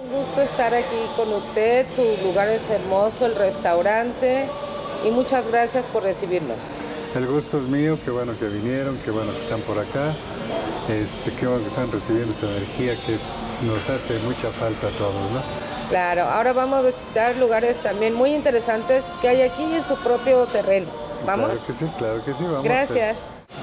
Un gusto estar aquí con usted, su lugar es hermoso, el restaurante, y muchas gracias por recibirnos. El gusto es mío, qué bueno que vinieron, qué bueno que están por acá, qué bueno que están recibiendo esta energía que nos hace mucha falta a todos, ¿no? Claro, ahora vamos a visitar lugares también muy interesantes que hay aquí en su propio terreno. ¿Vamos? Claro que sí, vamos. Gracias.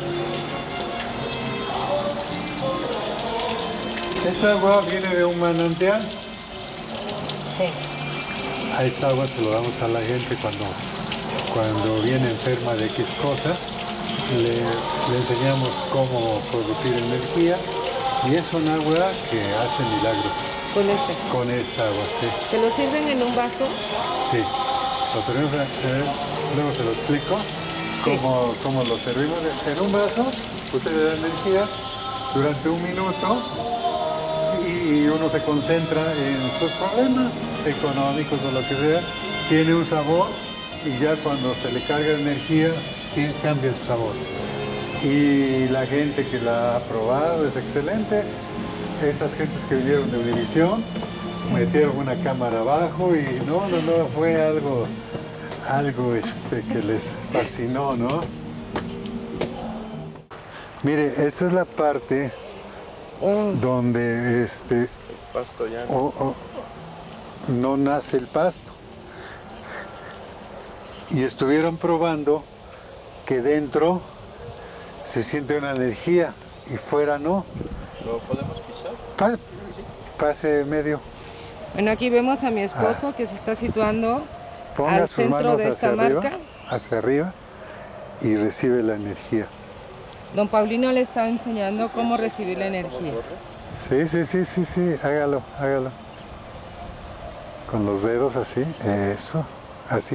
Esta agua viene de un manantial. Sí. A esta agua se lo damos a la gente cuando viene enferma de X cosas. Le enseñamos cómo producir energía y es un agua que hace milagros. Con esta agua, sí. ¿Se lo sirven en un vaso? Sí. Lo servimos, luego se lo explico. Sí. Cómo lo servimos en un vaso. Usted le da energía durante un minuto y uno se concentra en sus problemas económicos o lo que sea. Tiene un sabor y ya cuando se le carga energía cambia su sabor. Y la gente que la ha probado es excelente. Estas gentes que vinieron de Univisión metieron una cámara abajo y no, fue algo que les fascinó, ¿no? Mire, esta es la parte donde el pasto ya no nace el pasto. Y estuvieron probando que dentro se siente una energía y fuera no. ¿Lo podemos pisar? Pase medio. Bueno, aquí vemos a mi esposo que se está situando Ponga al sus centro manos de esta marca. hacia arriba y recibe la energía. Don Paulino le está enseñando cómo recibir la energía. Sí, hágalo. Con los dedos así, eso, así.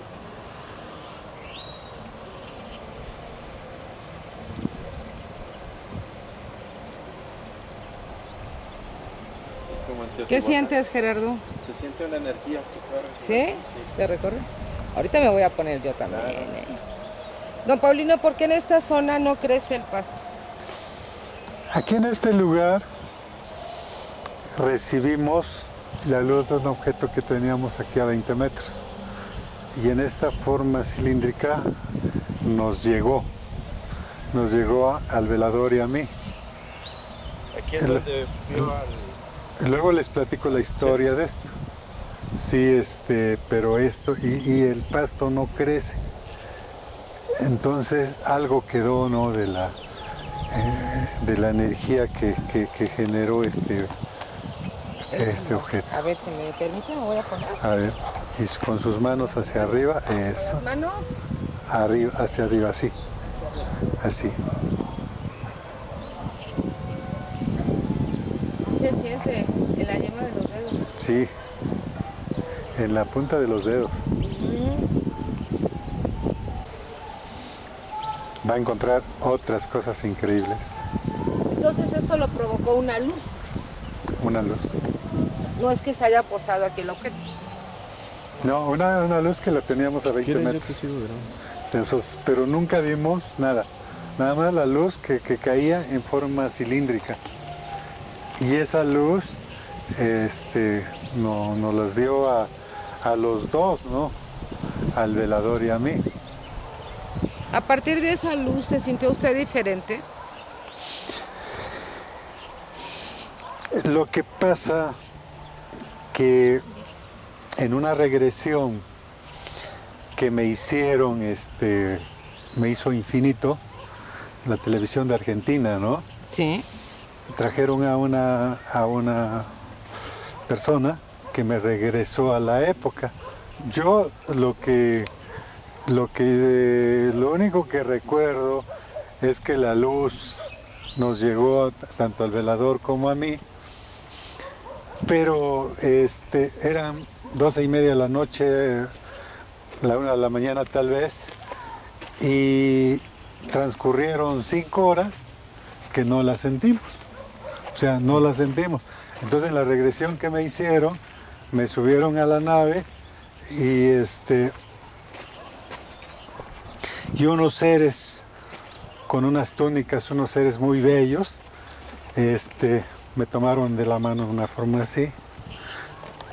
¿Qué sientes, Gerardo? Se siente una energía que corre. ¿Sí? ¿Te recorre? Ahorita me voy a poner yo también. Don Paulino, ¿por qué en esta zona no crece el pasto? Aquí en este lugar recibimos la luz de un objeto que teníamos aquí a 20 metros. Y en esta forma cilíndrica nos llegó al velador y a mí. Aquí es donde vio al... Luego les platico la historia de esto. Sí, pero esto, y el pasto no crece. Entonces algo quedó, ¿no? de la energía que generó este objeto. A ver, si me permite, me voy a poner. A ver, y con sus manos hacia arriba, eso. ¿Manos? Arriba, hacia arriba, así. Así. Se siente en la yema de los dedos. Sí, en la punta de los dedos. Va a encontrar otras cosas increíbles. Entonces esto lo provocó una luz. Una luz. No es que se haya posado aquí el objeto. No, una luz que la teníamos a 20 metros. Entonces, pero nunca vimos nada. Nada más la luz que caía en forma cilíndrica. Y esa luz nos las dio a los dos, ¿no? Al velador y a mí. A partir de esa luz, ¿se sintió usted diferente? Lo que pasa que en una regresión que me hicieron, me hizo Infinito, la televisión de Argentina, ¿no? Sí. Trajeron a una persona que me regresó a la época. Yo lo único que recuerdo es que la luz nos llegó tanto al velador como a mí, pero eran 12:30 de la noche, la 1 de la mañana tal vez, y transcurrieron 5 horas que no la sentimos. O sea, no la sentimos. Entonces, en la regresión que me hicieron, me subieron a la nave y unos seres con unas túnicas, unos seres muy bellos, me tomaron de la mano de una forma así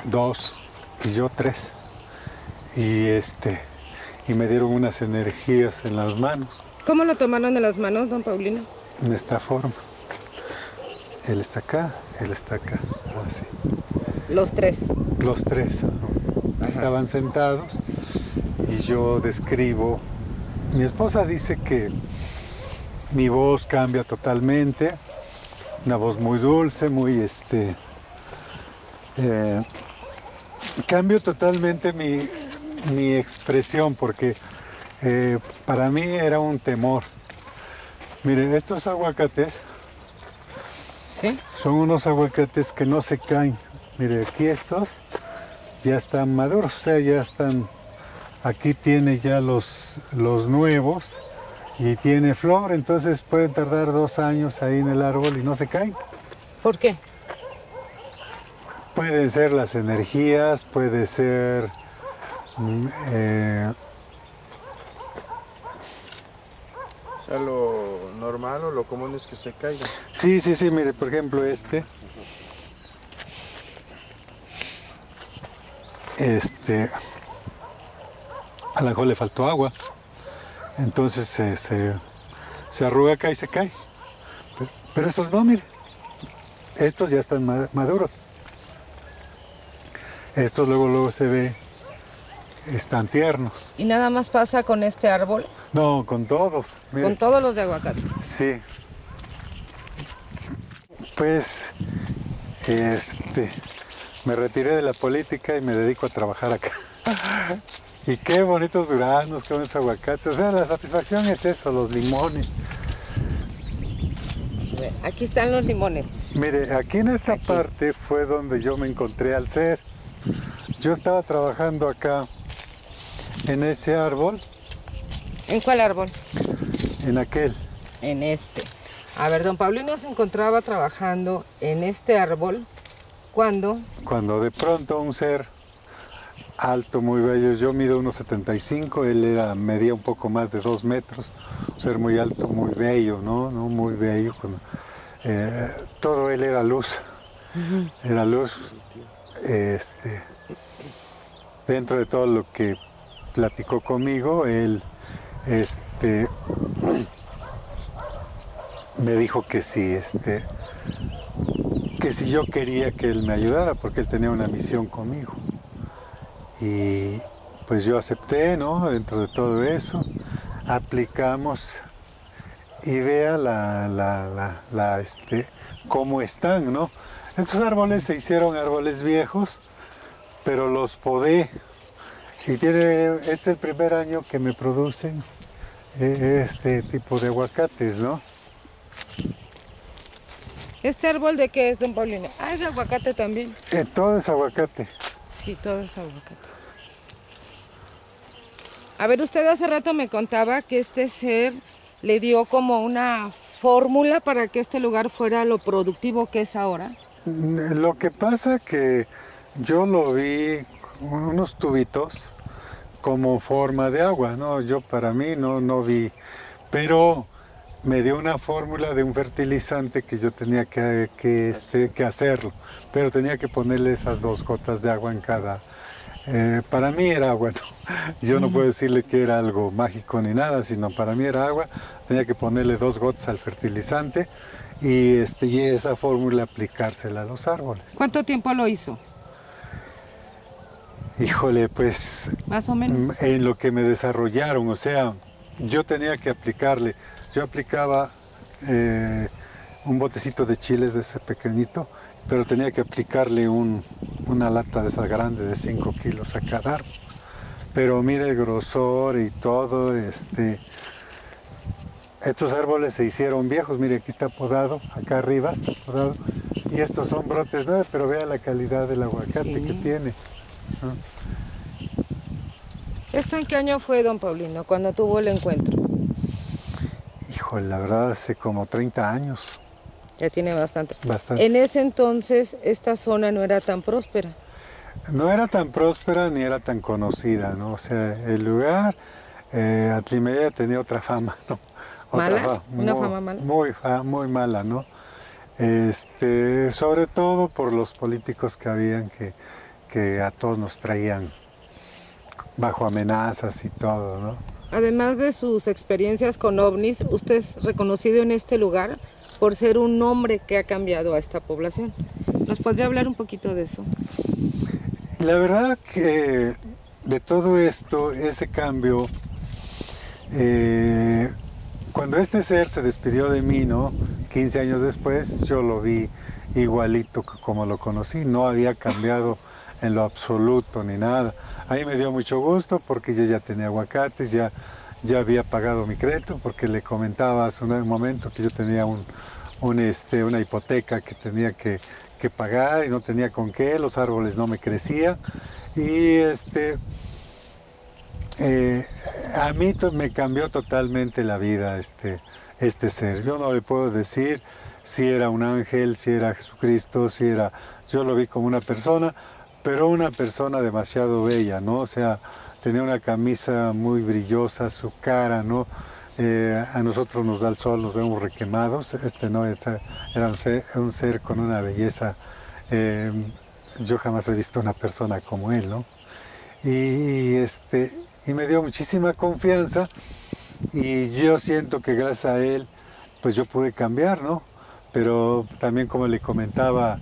2 y yo 3. Y y me dieron unas energías en las manos. ¿Cómo lo tomaron de las manos, don Paulino? En esta forma. Él está acá, él está acá. Así. Los tres. Los tres. Estaban sentados y yo describo. Mi esposa dice que mi voz cambia totalmente. Una voz muy dulce, muy cambio totalmente mi expresión porque para mí era un temor. Miren, estos aguacates ¿Sí? son unos aguacates que no se caen. Mire, aquí estos ya están maduros, o sea, ya están. Aquí tiene ya los nuevos y tiene flor, entonces pueden tardar 2 años ahí en el árbol y no se caen. ¿Por qué? Pueden ser las energías, puede ser O sea, lo normal o lo común es que se caiga. sí, mire, por ejemplo a lo mejor le faltó agua, entonces se arruga acá y se cae. Pero estos no, mire, estos ya están maduros. Estos luego se ve, están tiernos. ¿Y nada más pasa con este árbol? No, con todos. Mire. Con todos los de aguacate. Sí. Pues, me retiré de la política y me dedico a trabajar acá. Y qué bonitos duraznos, qué bonitos aguacates. O sea, la satisfacción es eso, los limones. Aquí están los limones. Mire, aquí en esta parte fue donde yo me encontré al ser. Yo estaba trabajando acá en ese árbol. ¿En cuál árbol? En aquel. En este. A ver, don Paulino se encontraba trabajando en este árbol cuando de pronto un ser alto, muy bello, yo mido 1,75, él medía un poco más de 2 metros, un ser muy alto, muy bello, ¿no? Muy bello. Todo él era luz, era luz. Dentro de todo lo que platicó conmigo, él me dijo que sí, que si yo quería que él me ayudara, porque él tenía una misión conmigo. Y pues yo acepté, ¿no? Dentro de todo eso, aplicamos y vea cómo están, ¿no? Estos árboles se hicieron árboles viejos, pero los podé. Y este es el primer año que me producen este tipo de aguacates, ¿no? ¿Este árbol de qué es, don Paulino? Ah, es de aguacate también. Todo es aguacate. Sí, todo es aguacate. A ver, usted hace rato me contaba que este ser le dio como una fórmula para que este lugar fuera lo productivo que es ahora. Lo que pasa que yo lo vi unos tubitos como forma de agua, ¿no? Yo para mí no vi, pero me dio una fórmula de un fertilizante que yo tenía que hacerlo, pero tenía que ponerle esas 2 gotas de agua en cada. Para mí era agua, ¿no? Yo no puedo decirle que era algo mágico ni nada, sino para mí era agua, tenía que ponerle 2 gotas al fertilizante y esa fórmula aplicársela a los árboles. ¿Cuánto tiempo lo hizo? Híjole, pues más o menos en lo que me desarrollaron, o sea, yo tenía que aplicarle, yo aplicaba un botecito de chiles de ese pequeñito, pero tenía que aplicarle una lata de esa grande de 5 kilos a cada árbol. Pero mire el grosor y todo, estos árboles se hicieron viejos, mire aquí está podado, acá arriba está podado, y estos son brotes nuevos, pero vea la calidad del aguacate que tiene, ¿no? ¿Esto en qué año fue, don Paulino, cuando tuvo el encuentro? Híjole, la verdad hace como 30 años. Ya tiene bastante. Bastante. En ese entonces esta zona no era tan próspera. No era tan próspera ni era tan conocida, ¿no? O sea, el lugar, Atlimeya tenía otra fama, ¿no? ¿Mala? ¿Una fama mala? Muy mala, ¿no? Sobre todo por los políticos que habían que que a todos nos traían bajo amenazas y todo, ¿no? Además de sus experiencias con ovnis, usted es reconocido en este lugar por ser un hombre que ha cambiado a esta población. ¿Nos podría hablar un poquito de eso? La verdad que de todo esto, ese cambio, cuando este ser se despidió de mí, ¿no? 15 años después, yo lo vi igualito que como lo conocí, no había cambiado en lo absoluto ni nada. A mí me dio mucho gusto porque yo ya tenía aguacates, ya había pagado mi crédito, porque le comentaba hace un momento que yo tenía una hipoteca que tenía que pagar y no tenía con qué, los árboles no me crecían y a mí me cambió totalmente la vida este ser. Yo no le puedo decir si era un ángel, si era Jesucristo, yo lo vi como una persona, pero una persona demasiado bella, ¿no? O sea, tenía una camisa muy brillosa, su cara, ¿no? A nosotros nos da el sol, nos vemos requemados. No, era un ser con una belleza. Yo jamás he visto una persona como él, ¿no? Y me dio muchísima confianza y yo siento que gracias a él, pues yo pude cambiar, ¿no? Pero también, como le comentaba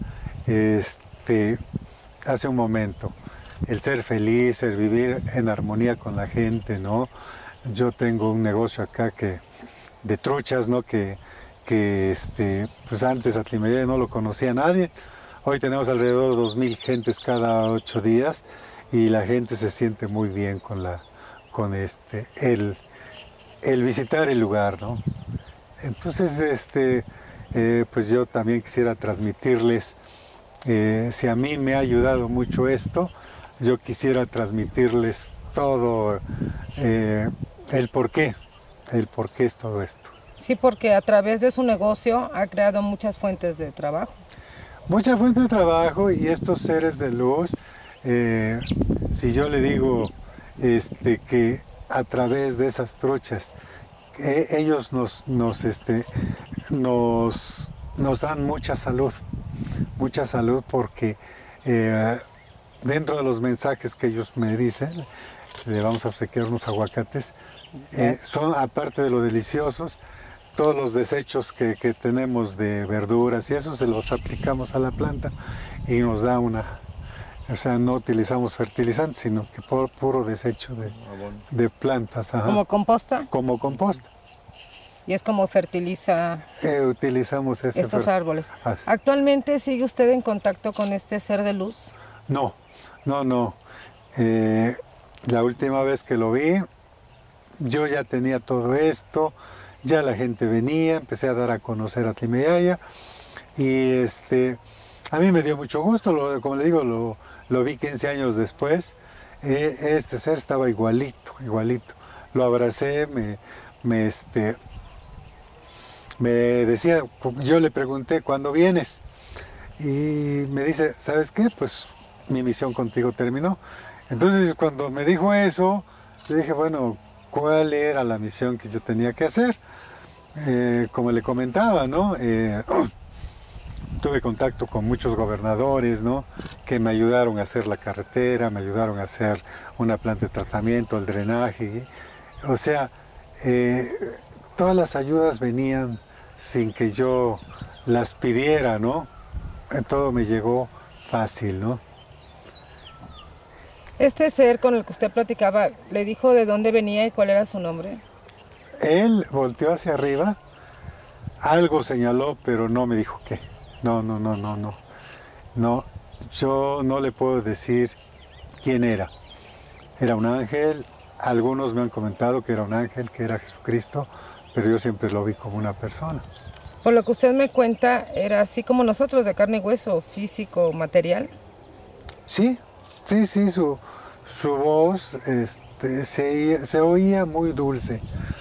hace un momento, el ser feliz, el vivir en armonía con la gente, ¿no? Yo tengo un negocio acá de truchas, ¿no? Pues antes Atlimedia no lo conocía nadie. Hoy tenemos alrededor de 2000 gentes cada 8 días y la gente se siente muy bien con el visitar el lugar, ¿no? Entonces, pues yo también quisiera transmitirles, si a mí me ha ayudado mucho esto, yo quisiera transmitirles todo el por qué es todo esto. Sí, porque a través de su negocio ha creado muchas fuentes de trabajo. Mucha fuente de trabajo y estos seres de luz, si yo le digo que a través de esas truchas, ellos nos dan mucha salud porque dentro de los mensajes que ellos me dicen, le vamos a obsequiar unos aguacates, son, aparte de lo deliciosos, todos los desechos que tenemos de verduras y eso se los aplicamos a la planta y nos da o sea, no utilizamos fertilizantes, sino que puro desecho de plantas. Ajá. ¿Como composta? Como composta. Y es como fertiliza utilizamos estos árboles. Así. ¿Actualmente sigue usted en contacto con este ser de luz? No. La última vez que lo vi, yo ya tenía todo esto, ya la gente venía, empecé a dar a conocer a Atlimedia y a mí me dio mucho gusto, como le digo, lo vi 15 años después, este ser estaba igualito, lo abracé, me decía, yo le pregunté, ¿cuándo vienes? Y me dice, ¿sabes qué? Pues mi misión contigo terminó. Entonces cuando me dijo eso, yo dije, bueno, ¿cuál era la misión que yo tenía que hacer? Como le comentaba, ¿no? Tuve contacto con muchos gobernadores, ¿no? Que me ayudaron a hacer la carretera, me ayudaron a hacer una planta de tratamiento, el drenaje. O sea, todas las ayudas venían sin que yo las pidiera, ¿no? Todo me llegó fácil, ¿no? Este ser con el que usted platicaba, ¿le dijo de dónde venía y cuál era su nombre? Él volteó hacia arriba, algo señaló, pero no me dijo qué. No, yo no le puedo decir quién era. Era un ángel, algunos me han comentado que era un ángel, que era Jesucristo, pero yo siempre lo vi como una persona. Por lo que usted me cuenta, era así como nosotros, de carne y hueso, físico, material. Sí, su voz se oía muy dulce.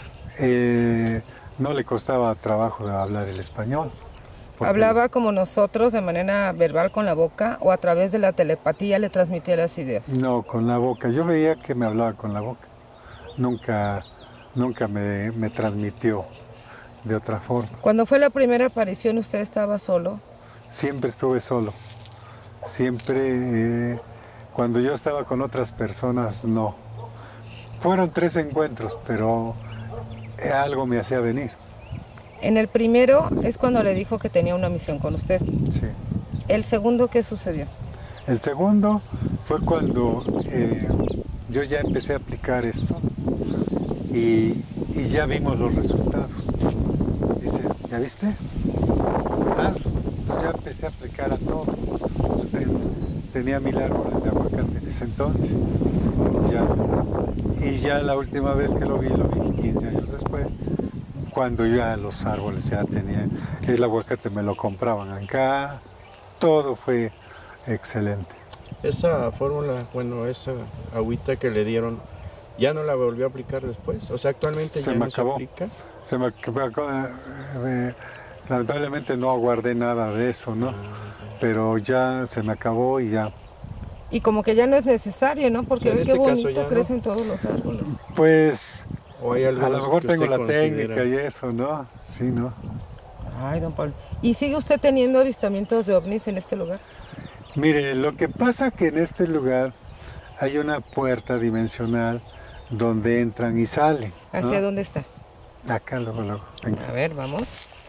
No le costaba trabajo hablar el español. ¿Hablaba como nosotros de manera verbal con la boca o a través de la telepatía le transmitía las ideas? No, con la boca. Yo veía que me hablaba con la boca. Nunca me transmitió de otra forma. Cuando fue la primera aparición, ¿usted estaba solo? Siempre estuve solo. Siempre Cuando yo estaba con otras personas, no. Fueron 3 encuentros, pero algo me hacía venir. En el primero es cuando le dijo que tenía una misión con usted. Sí. ¿El segundo qué sucedió? El segundo fue cuando yo ya empecé a aplicar esto y ya vimos los resultados. Dice, ¿ya viste? Hazlo. Entonces ya empecé a aplicar a todo. Tenía 1000 árboles de aguacate en ese entonces. Y ya la última vez que lo vi 15 años después, cuando ya los árboles ya tenían, el aguacate me lo compraban acá, todo fue excelente. Esa fórmula, bueno, esa agüita que le dieron, ¿ya no la volvió a aplicar después? O sea, actualmente Se ya me no acabó. se aplica. Se me acabó. Lamentablemente no guardé nada de eso, ¿no? Pero ya se me acabó y ya. Y como que ya no es necesario, ¿no? Porque En ve este qué caso bonito ya no. crecen todos los árboles. Pues ¿O hay a algunos lo mejor que tengo usted la considera? técnica y eso, ¿no? Sí, ¿no? Ay, don Pablo. ¿Y sigue usted teniendo avistamientos de ovnis en este lugar? Mire, lo que pasa que en este lugar hay una puerta dimensional donde entran y salen, ¿no? ¿Hacia dónde está? Acá luego, venga. A ver, vamos.